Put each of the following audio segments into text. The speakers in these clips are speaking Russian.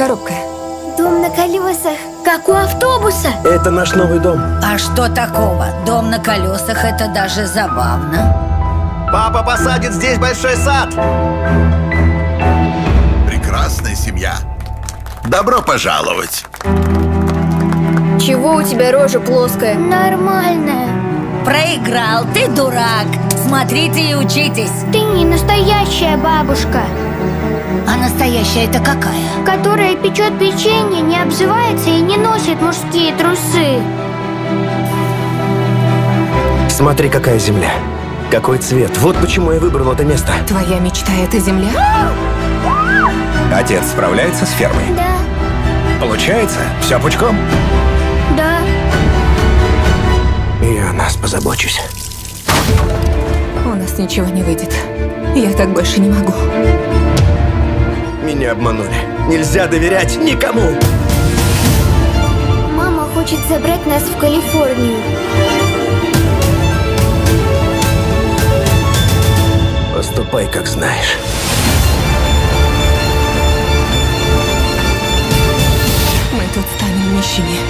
коробка? Дом на колесах, как у автобуса. Это наш новый дом. А что такого? Дом на колесах — это даже забавно. Папа посадит здесь большой сад. Прекрасная семья. Добро пожаловать. Чего у тебя рожа плоская? Нормальная. Проиграл, ты дурак. Смотрите и учитесь. Ты не настоящая бабушка, А настоящая это какая? которая печет печенье, не обзывается и не носит мужские трусы. Смотри, какая земля. Какой цвет. Вот почему я выбрал это место. Твоя мечта — это земля? Отец справляется с фермой? Да, Получается? Все пучком? да. Я о нас позабочусь. У нас ничего не выйдет. Я так больше не могу. Меня обманули. Нельзя доверять никому. Мама хочет забрать нас в Калифорнию. Поступай, как знаешь. Мы тут станем нищими.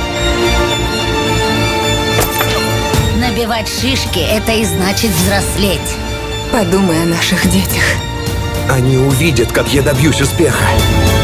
Набивать шишки — это и значит взрослеть. Подумай о наших детях. Они увидят, как я добьюсь успеха.